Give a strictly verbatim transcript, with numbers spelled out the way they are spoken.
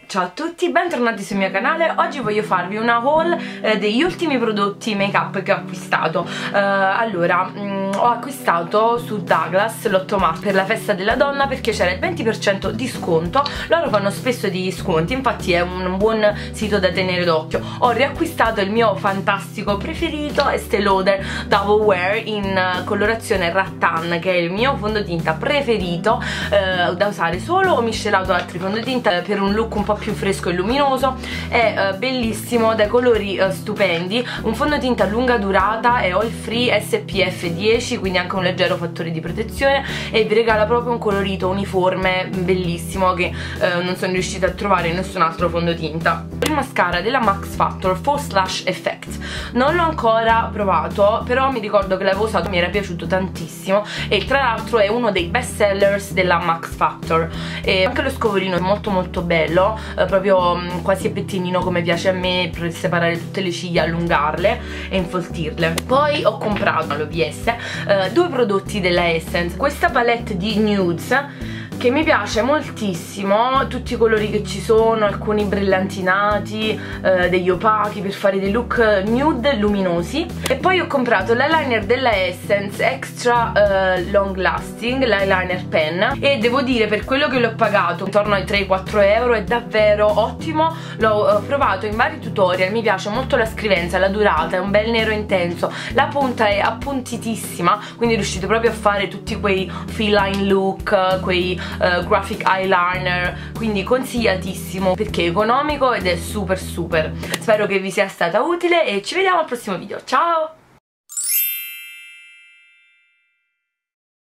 Ciao a tutti, bentornati sul mio canale. Oggi voglio farvi una haul eh, degli ultimi prodotti make up che ho acquistato. uh, Allora, mh, ho acquistato su Douglas l'otto marzo per la festa della donna perché c'era il venti per cento di sconto. Loro fanno spesso degli sconti, infatti è un buon sito da tenere d'occhio. Ho riacquistato il mio fantastico preferito Estée Lauder Double Wear in colorazione Rattan, che è il mio fondotinta preferito eh, da usare solo o miscelato ad altri fondotinta per un look un po' più fresco e luminoso. È uh, bellissimo, dai colori uh, stupendi, un fondotinta a lunga durata e oil free, S P F dieci, quindi anche un leggero fattore di protezione, e vi regala proprio un colorito uniforme bellissimo che uh, non sono riuscita a trovare in nessun altro fondotinta. Il mascara della Max Factor False Lash Effect non l'ho ancora provato, però mi ricordo che l'avevo usato, mi era piaciuto tantissimo e tra l'altro è uno dei best sellers della Max Factor. E anche lo scovolino è molto molto bello, eh, proprio mh, quasi a pettinino come piace a me, per separare tutte le ciglia, allungarle e infoltirle. Poi ho comprato all'O V S eh, due prodotti della Essence, questa palette di nudes che mi piace moltissimo, tutti i colori che ci sono, alcuni brillantinati, eh, degli opachi per fare dei look nude luminosi. E poi ho comprato l'eyeliner della Essence Extra eh, Long Lasting, l'eyeliner pen, e devo dire, per quello che l'ho pagato, intorno ai tre quattro euro, è davvero ottimo. L'ho eh, provato in vari tutorial, mi piace molto la scrivenza, la durata, è un bel nero intenso, la punta è appuntitissima, quindi riuscite proprio a fare tutti quei feline look, quei Uh, graphic eyeliner, quindi consigliatissimo perché è economico ed è super super. Spero che vi sia stata utile e ci vediamo al prossimo video. Ciao!